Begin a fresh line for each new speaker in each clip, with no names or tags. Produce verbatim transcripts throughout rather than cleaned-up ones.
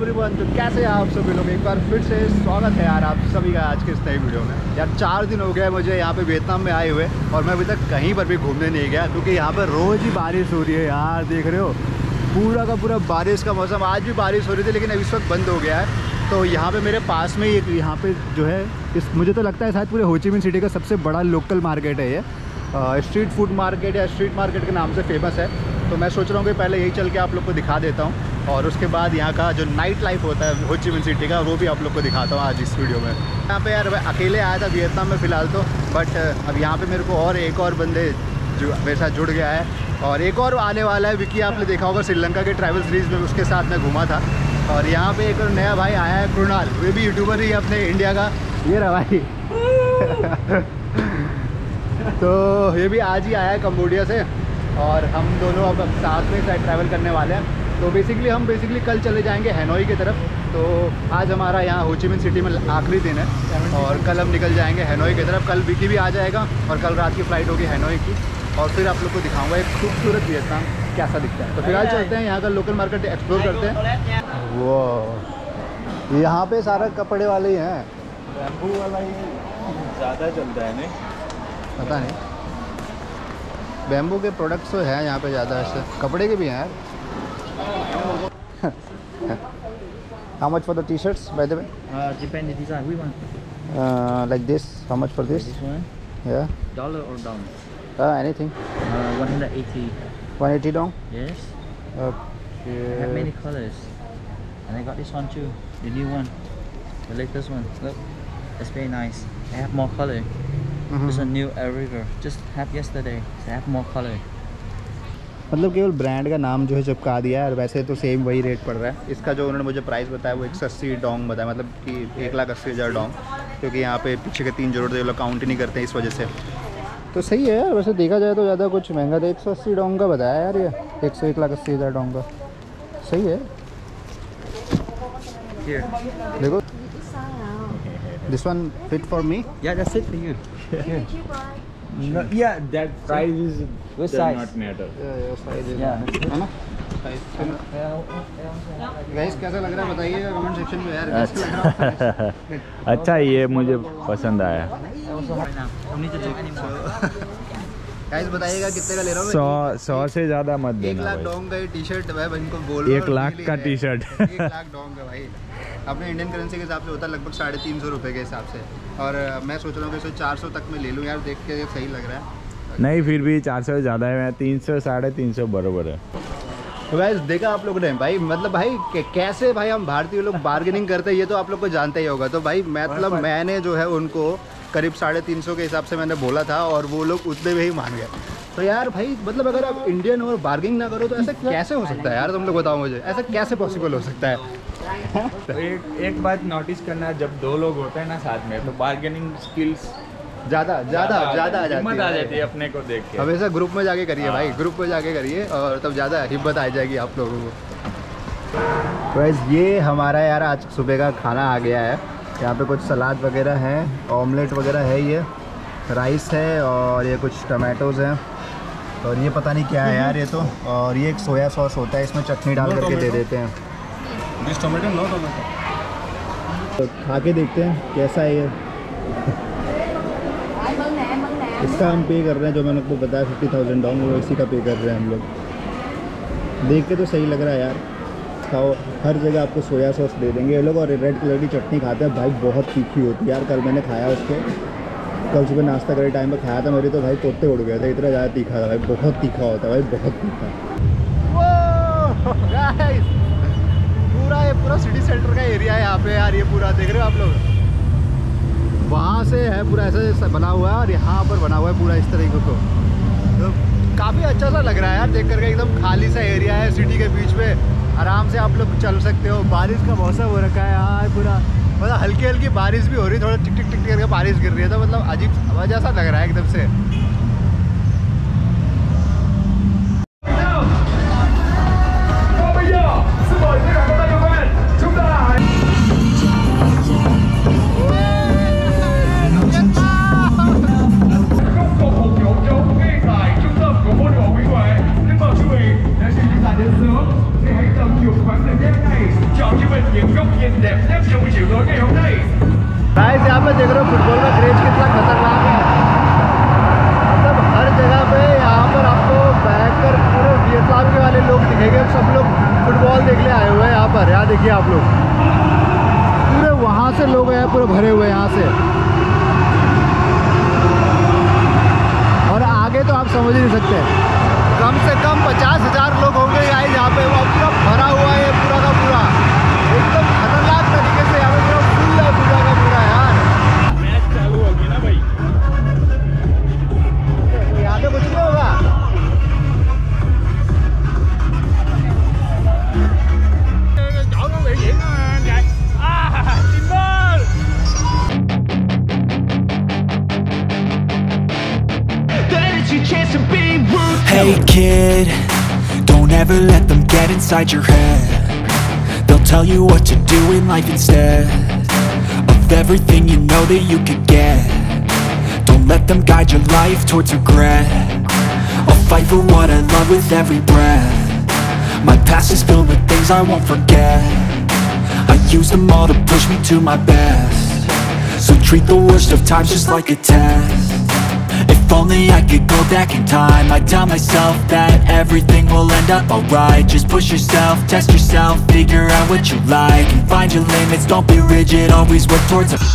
Everyone, तो कैसे हैं आप सभी लोग। एक बार फिर से स्वागत है यार आप सभी का आज के इस नई वीडियो में। यार चार दिन हो गया मुझे यहाँ पे वियतनाम में आए हुए और मैं अभी तक कहीं पर भी घूमने नहीं गया क्योंकि यहाँ पर रोज़ ही बारिश हो रही है यार। देख रहे हो पूरा का पूरा बारिश का मौसम। आज भी बारिश हो रही थी लेकिन अब इस वक्त बंद हो गया है। तो यहाँ पे मेरे पास में ही यहाँ पे जो है इस मुझे तो लगता है शायद पूरे हो ची मिन सिटी का सबसे बड़ा लोकल मार्केट है ये। स्ट्रीट फूड मार्केट या स्ट्रीट मार्केट के नाम से फेमस है। तो मैं सोच रहा हूँ कि पहले यही चल के आप लोग को दिखा देता हूँ और उसके बाद यहाँ का जो नाइट लाइफ होता है हो ची मिन सिटी का वो भी आप लोग को दिखाता हूँ आज इस वीडियो में। यहाँ पे यार मैं अकेले आया था वियतनाम में फ़िलहाल तो, बट अब यहाँ पे मेरे को और एक और बंदे जो मेरे साथ जुड़ गया है और एक और आने वाला है। विकी आपने देखा होगा श्रीलंका के ट्रैवल सीरीज़ में, उसके साथ मैं घूमा था। और यहाँ पे एक और नया भाई आया है कृणाल, वे भी यूट्यूबर ही है अपने इंडिया का। ये रहा भाई तो ये भी आज ही आया है कम्बोडिया से और हम दोनों अब साथ में शायद ट्रैवल करने वाले हैं। तो बेसिकली हम बेसिकली कल चले जाएंगे हैनोई की तरफ। तो आज हमारा यहाँ हो ची मिन सिटी में आखिरी दिन है और कल हम निकल जाएंगे हैनोई की तरफ। कल विकी भी आ जाएगा और कल रात की फ़्लाइट होगी हैनोई की और फिर आप लोग को दिखाऊंगा एक खूबसूरत वियतनाम कैसा दिखता है। तो फिलहाल चलते हैं यहाँ का लोकल मार्केट एक्सप्लोर करते हैं। वो यहाँ पे सारा कपड़े वाले ही हैं।
बैम्बू वाला ही ज़्यादा चलता है नहीं,
पता नहीं। बैम्बू के प्रोडक्ट्स तो हैं यहाँ पे ज़्यादा, ऐसे कपड़े के भी हैं यार। How much for the t-shirts by the way?
Uh, depend the design. We want
Uh, like this. How much for this?
this one.
Yeah.
Dollar or down?
Uh, anything.
Uh, one hundred eighty.
one eighty dong.
Yes. I have
Okay.
many colors, and I got this one too, the new one, the latest one. Look, it's very nice. I have more color.
Mhm.
This is a new Arriver. Just have yesterday. So I have more color.
मतलब केवल brand का नाम जो है चिपका दिया है और वैसे तो सेम वही रेट पड़ रहा है। इसका जो उन्होंने मुझे प्राइस बताया वो एक सौ अस्सी डोंग बताया, मतलब कि एक लाख अस्सी हज़ार डोंग, क्योंकि यहाँ पे पीछे के तीन जोड़ लोग काउंट ही नहीं करते हैं इस वजह से। तो सही है वैसे देखा जाए तो ज़्यादा कुछ महंगा था। एक सौ अस्सी डोंग का बताया यार, ये एक सौ एक लाख अस्सी हज़ार डोंग का सही है।
Here.
देखो this one fit for me.
Yeah, that's it for you.
No, yeah, that price is
What
does
size?
not matter.
Yeah.
है ना गाइस, कैसा लग रहा है बताइएगा कमेंट सेक्शन में यार। कैसा लग रहा है?
अच्छा, ये मुझे पसंद आया।
गाइस बताइएगा कितने का ले रहा हूँ।
सौ सौ से ज़्यादा मत
एक
देना
लाख
भाई।
डोंग का ये टी शर्ट है भाई, इनको बोल
एक लाख का टी शर्ट
एक लाख डोंग का भाई अपने इंडियन करेंसी के हिसाब से होता है लगभग साढ़े तीन सौ रुपये के हिसाब से। और अ, मैं सोच रहा हूँ कि इसे चार सौ तक में ले लूँ यार, देख के सही लग रहा है।
नहीं, फिर भी चार सौ ज़्यादा है, तीन सौ साढ़े तीन सौ बराबर है।
तो गाइस देखा आप लोगों ने भाई, मतलब भाई कैसे भाई हम भारतीय लोग बार्गेनिंग करते हैं ये तो आप लोग को जानते ही होगा। तो भाई मतलब मैंने जो है उनको करीब साढ़े तीन सौ के हिसाब से मैंने बोला था और वो लोग उतने में ही मान गए। तो यार भाई मतलब अगर आप इंडियन और बार्गेनिंग ना करो तो ऐसा कैसे हो सकता है यार, तुम लोग बताओ मुझे ऐसा कैसे पॉसिबल हो सकता है।
तो एक एक बात नोटिस करना, जब दो लोग होते हैं ना साथ में तो बार्गेनिंग स्किल्स
ज़्यादा ज़्यादा ज़्यादा आ
हिम्मत आ जाती
जाती
है
है।
अपने को देख के।
हमेशा ग्रुप में जाके करिए भाई,
हाँ।
ग्रुप में जाके करिए और तब ज़्यादा हिम्मत आ जाएगी आप लोगों को। वैस ये हमारा यार आज सुबह का खाना आ गया है। यहाँ पे कुछ सलाद वगैरह है, ऑमलेट वगैरह है, ये राइस है और ये कुछ टमाटोज़ हैं और ये पता नहीं क्या है यार ये तो। और ये एक सोया सॉस होता है, इसमें चटनी डाल करके दे देते हैं। Tomato no tomato. तो खा के देखते हैं कैसा है ये। इसका हम पे कर रहे हैं, जो मैंने आपको बताया फिफ्टी थाउजेंड डाउन, वो इसी का पे कर रहे हैं हम लोग। देख के तो सही लग रहा है यार। खाओ, हर जगह आपको सोया सॉस दे देंगे ये लोग और रेड कलर की चटनी खाते हैं भाई, बहुत तीखी होती है यार। कल मैंने खाया उसको, कल सुबह नाश्ता करे टाइम पे खाया था, मेरे तो भाई तोते उड़ गए थे, इतना ज़्यादा तीखा था भाई, बहुत तीखा होता है भाई, बहुत तीखा। पूरा ये पूरा सिटी सेंटर का एरिया है यहाँ पे यार, ये पूरा देख रहे हो आप लोग। वहाँ से है पूरा ऐसा बना हुआ है और यहाँ पर बना हुआ है पूरा इस तरीके को। तो काफ़ी अच्छा सा लग रहा है यार देख करके, एकदम खाली सा एरिया है सिटी के बीच में, आराम से आप लोग चल सकते हो। बारिश का मौसम हो रखा है यार पूरा, मतलब हल्की हल्की बारिश भी हो रही है, थोड़ा टिक टिक टिक करके बारिश गिर रही है। तो मतलब अजीब वजह सा लग रहा है एकदम से।
Hãy tận dụng khoảng thời gian này chọn cho mình những
đẹp nhất trong buổi chiều tối ngày hôm nay.
Guys यहाँ पे देख रहे हो फुटबॉल का क्रेज कितना खतरनाक है। मतलब हर जगह पे यहाँ पर आपको बैठकर पूरे वियतनाम के वाले लोग दिखेंगे। सब लोग फुटबॉल देखने आए हुए हैं यहाँ पर। यहाँ देखिए आप लोग, पूरे वहाँ से लोग हैं पूरे भरे हुए यहाँ से। और आगे तो आप समझ ही नहीं सकते, कम से कम पचास हजार लोग होंगे गाइस यहाँ पे। वो पूरा भरा हुआ है पूरा का पूरा, एकदम खतरनाक तरीके से यहाँ पे पूरा फुल है पूरा का पूरा यार।
मैच चालू होगी ना भाई,
यहाँ पे कुछ नहीं होगा।
Hey kid, don't ever let them get inside your head. They'll tell you what to do in life instead of everything you know that you could get. Don't let them guide your life towards regret. I'll fight for what I love with every breath. My past is filled with things I won't forget. I use them all to push me to my best. So treat the worst of times just like a test. If only I could go back in time, I'd tell myself that everything will end up alright. Just push yourself, test yourself, figure out what you like, and find your limits, don't be rigid, always work towards a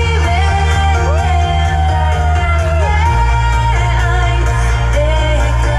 Hãy subscribe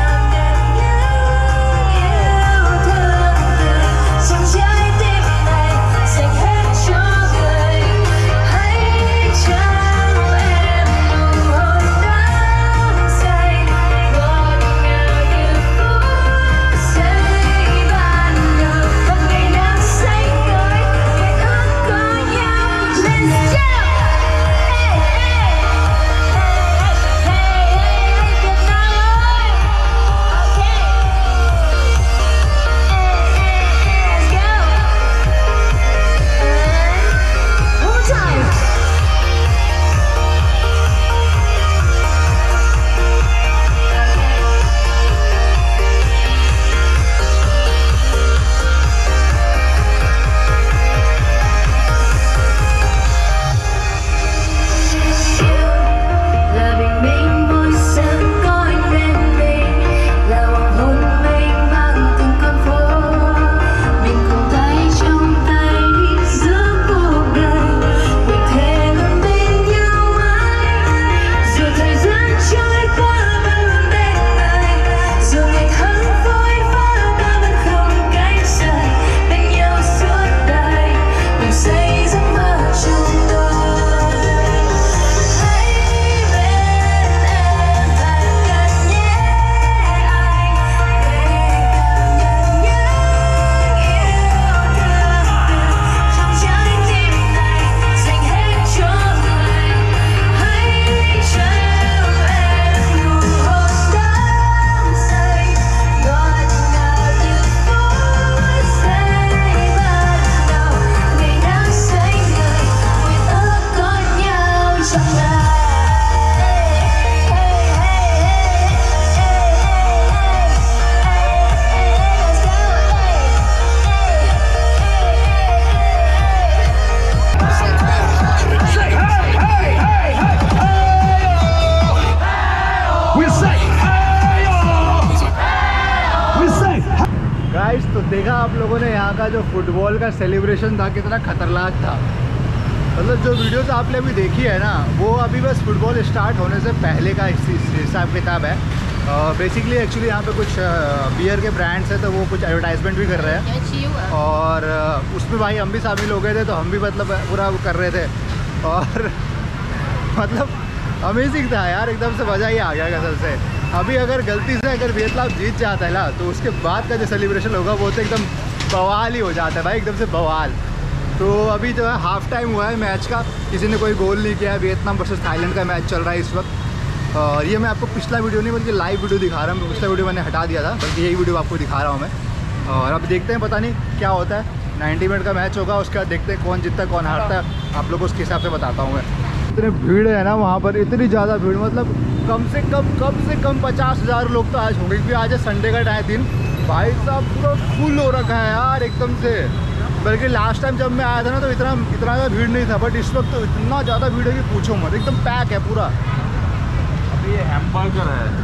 आप लोगों ने यहाँ का जो football का celebration था कितना खतरनाक था। मतलब जो वीडियोस आपने अभी देखी है ना, वो अभी बस फुटबॉल स्टार्ट होने से पहले का हिसाब किताब है। बेसिकली uh, एक्चुअली यहाँ पे कुछ बियर के ब्रांड्स हैं, तो वो कुछ एडवर्टाइजमेंट भी कर रहे हैं, और uh, उसमें भाई हम भी शामिल हो गए थे, तो हम भी मतलब पूरा कर रहे थे, और मतलब अमेजिंग था यार, एकदम से मज़ा ही आ गया कसम से। अभी अगर गलती से अगर वियतनाम जीत जाता है ना, तो उसके बाद का जो सेलिब्रेशन होगा वो तो एकदम बवाल ही हो जाता है भाई, एकदम से बवाल। तो अभी जो है हाफ टाइम हुआ है मैच का, किसी ने कोई गोल नहीं किया है। वियतनाम वर्सेस थाईलैंड का मैच चल रहा है इस वक्त, और ये मैं आपको पिछला वीडियो नहीं बल्कि लाइव वीडियो दिखा रहा हूँ। पिछला वीडियो मैंने हटा दिया था, बल्कि यही वीडियो आपको दिखा रहा हूँ मैं। और अब देखते हैं, पता नहीं क्या होता है। नाइन्टी मिनट का मैच होगा, उसका देखते हैं कौन जीतता है कौन हारता है, आप लोग को उसके हिसाब से बताता हूँ मैं। इतनी भीड़ है ना वहाँ पर, इतनी ज़्यादा भीड़, मतलब कम से कम कम से कम पचास हज़ार लोग तो आज होंगे, क्योंकि आज है संडे का टाइम दिन। भाई साहब पूरा फुल हो रखा है यार एकदम से। बल्कि लास्ट टाइम जब मैं आया था ना, तो इतना इतना ज़्यादा भीड़ नहीं था, बट इस वक्त तो इतना ज़्यादा भीड़ है कि पूछो मत, एकदम पैक है पूरा।
अभी ये हैमबर्गर है,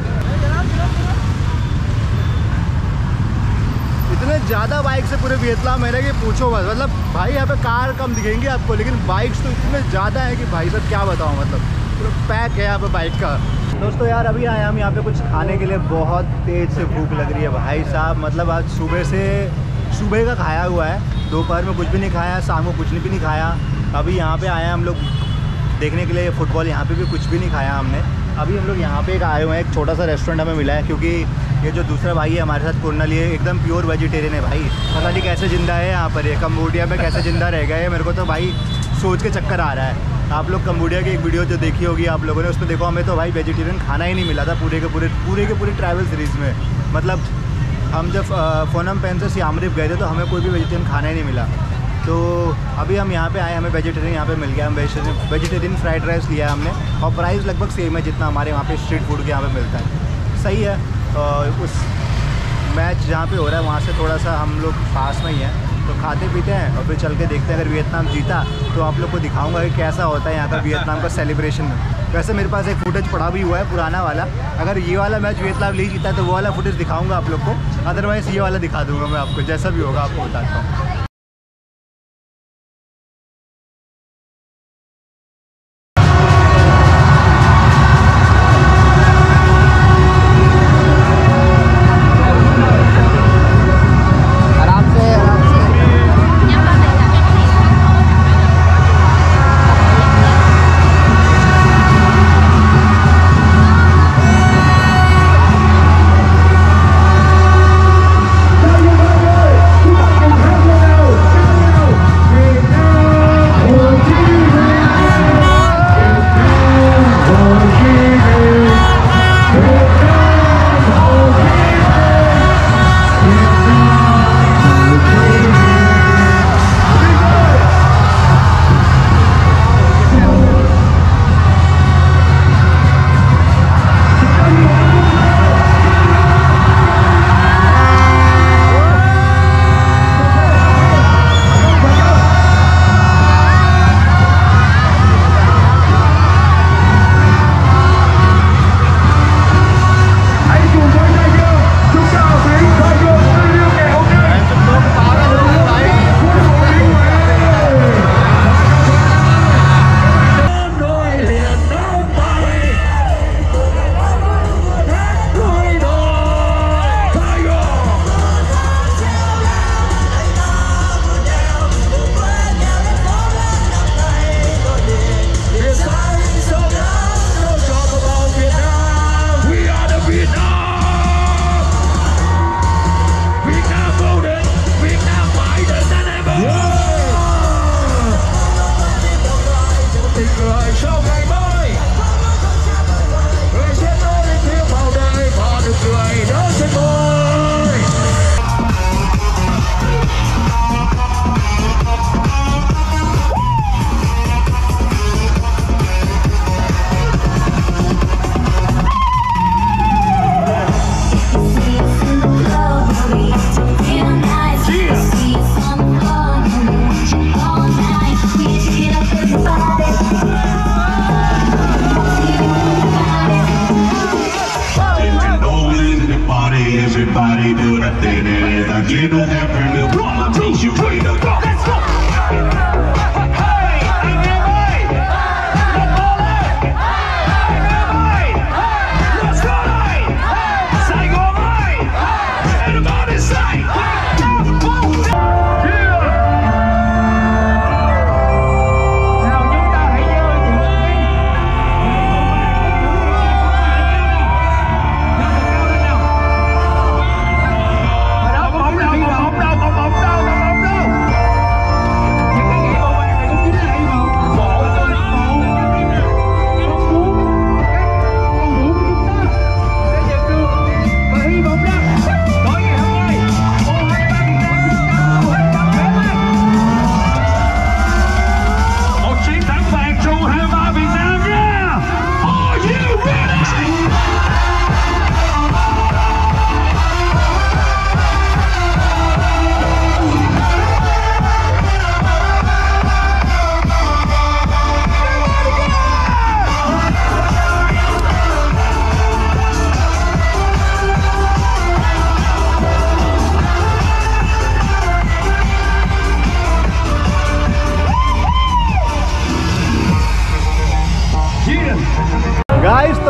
इतने ज़्यादा बाइक से पूरे वियतनाम में है कि पूछो मत। मतलब भाई यहाँ पे कार कम दिखेंगी आपको, लेकिन बाइक्स तो इतने ज़्यादा है कि भाई साहब क्या बताऊँ, मतलब पूरा पैक है यहाँ पे बाइक का। दोस्तों यार अभी आए हम यहाँ पे कुछ खाने के लिए, बहुत तेज़ से भूख लग रही है भाई साहब। मतलब आज सुबह से सुबह का खाया हुआ है, दोपहर में कुछ भी नहीं खाया, शाम को कुछ भी नहीं खाया। अभी यहाँ पे आए हम लोग देखने के लिए फुटबॉल, यहाँ पे भी कुछ भी नहीं खाया हमने। अभी हम लोग यहाँ पे एक आए हुए हैं, एक छोटा सा रेस्टोरेंट हमें मिला है, क्योंकि ये जो दूसरा भाई है हमारे साथ कुर्नल, ये एकदम प्योर वेजिटेरियन है भाई। पता नहीं कैसे ज़िंदा है यहाँ पर, ये कम्बोडिया में कैसे ज़िंदा रह गए, मेरे को तो भाई सोच के चक्कर आ रहा है। आप लोग कम्बोडिया की एक वीडियो जो देखी होगी आप लोगों ने, उसमें देखो हमें तो भाई वेजिटेरियन खाना ही नहीं मिला था पूरे के पूरे पूरे के पूरे ट्रैवल सीरीज़ में। मतलब हम जब फोनम पेन से सियाम रिप गए थे, तो हमें कोई भी वेजिटेरियन खाना ही नहीं मिला। तो अभी हम यहाँ पे आए, हमें वेजिटेरियन यहाँ पे मिल गया। हम वेजिटेरियन वेजिटेरियन फ्राइड राइस लिया है हमने, और प्राइस लगभग सेम है जितना हमारे वहाँ पे स्ट्रीट फूड के यहाँ पे मिलता है। सही है। और उस मैच जहाँ पे हो रहा है वहाँ से थोड़ा सा हम लोग पास में ही हैं, तो खाते पीते हैं और फिर चल के देखते हैं। अगर वियतनाम जीता तो आप लोग को दिखाऊंगा कि कैसा होता है यहाँ का वियतनाम का सेलिब्रेशन। वैसे मेरे पास एक फुटेज पड़ा भी हुआ है पुराना वाला, अगर ये वाला मैच वियतनाम नहीं जीता है तो वो वाला फुटेज दिखाऊंगा आप लोग को, अदरवाइज़ ये वाला दिखा दूँगा मैं आपको, जैसा भी होगा आपको बताता हूँ।
Everybody do the thing that is, I get on that brand new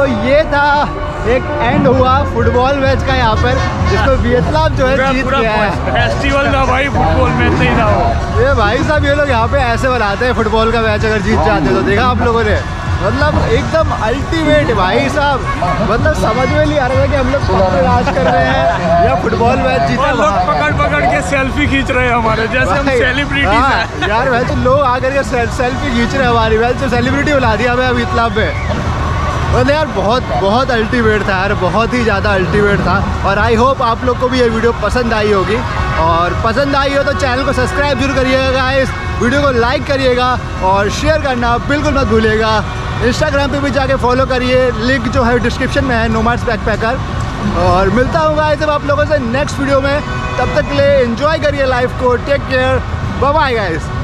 तो ये था एक एंड हुआ फुटबॉल मैच का यहाँ पर, जिसको वियतनाम जो है जीत गया है।
फेस्टिवल था भाई, फुटबॉल मैच नहीं था वो।
ये भाई साहब ये लोग यहाँ पे ऐसे बनाते हैं फुटबॉल का मैच अगर जीत जाते तो, देखा आप लोगों ने, मतलब एकदम अल्टीमेट भाई साहब, मतलब समझ में नहीं आ रहा था कि हम लोग कौन राज कर रहे हैं या फुटबॉल मैच जीता।
लोग पकड़ पकड़ के सेल्फी खींच रहे हैं हमारे, जैसे हम सेलिब्रिटी हैं
यार। वैसे लोग आकर के सेल्फी खींच रहे हैं हमारी, वैसे सेलिब्रिटी बुला दिया हमें अभी इतना पे। मतलब यार बहुत बहुत अल्टीमेट था यार, बहुत ही ज़्यादा अल्टीमेट था। और आई होप आप लोग को भी ये वीडियो पसंद आई होगी, और पसंद आई हो तो चैनल को सब्सक्राइब जरूर करिएगा गाइस, वीडियो को लाइक करिएगा और शेयर करना बिल्कुल मत भूलिएगा। इंस्टाग्राम पे भी जाके फॉलो करिए, लिंक जो है डिस्क्रिप्शन में है, नोमैड्स बैकपैकर। और मिलता हूँ गाइस अब आप लोगों से नेक्स्ट वीडियो में, तब तक के लिए एंजॉय करिए लाइफ को, take care, bye bye guys.